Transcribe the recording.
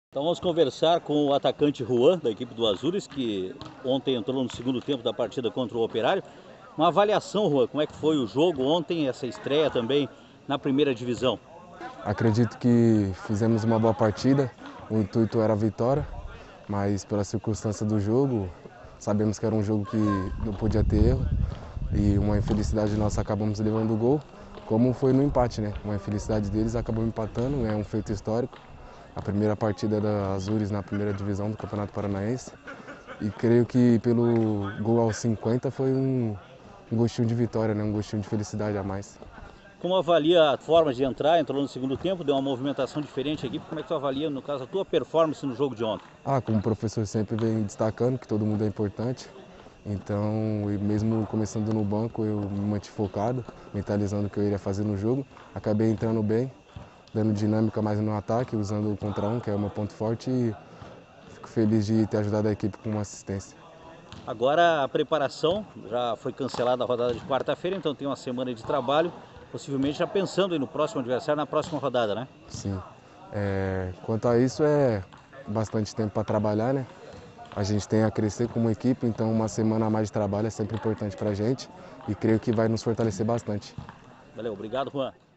Então vamos conversar com o atacante Juan, da equipe do Azures, que ontem entrou no segundo tempo da partida contra o Operário. Uma avaliação, Juan, como é que foi o jogo ontem, essa estreia também na primeira divisão? Acredito que fizemos uma boa partida, o intuito era a vitória, mas pela circunstância do jogo, sabemos que era um jogo que não podia ter erro e uma infelicidade nossa acabamos levando o gol, como foi no empate, né? Uma infelicidade deles acabou empatando, é um feito histórico. A primeira partida da Azures na primeira divisão do Campeonato Paranaense e creio que pelo gol aos 50 foi um gostinho de vitória, né? Um gostinho de felicidade a mais. Como avalia a forma de entrar? Entrou no segundo tempo, deu uma movimentação diferente aqui. Como é que tu avalia, no caso, a tua performance no jogo de ontem? Como o professor sempre vem destacando que todo mundo é importante, então, e mesmo começando no banco, eu me mantive focado, mentalizando o que eu iria fazer no jogo. Acabei entrando bem, dando dinâmica mais no ataque, usando o contra um, que é o meu ponto forte, e fico feliz de ter ajudado a equipe com uma assistência. Agora a preparação, já foi cancelada a rodada de quarta-feira, então tem uma semana de trabalho, possivelmente já pensando aí no próximo adversário, na próxima rodada, né? Sim. Quanto a isso, é bastante tempo para trabalhar, né? A gente tem a crescer como equipe, então uma semana a mais de trabalho é sempre importante para a gente e creio que vai nos fortalecer bastante. Valeu, obrigado, Juan.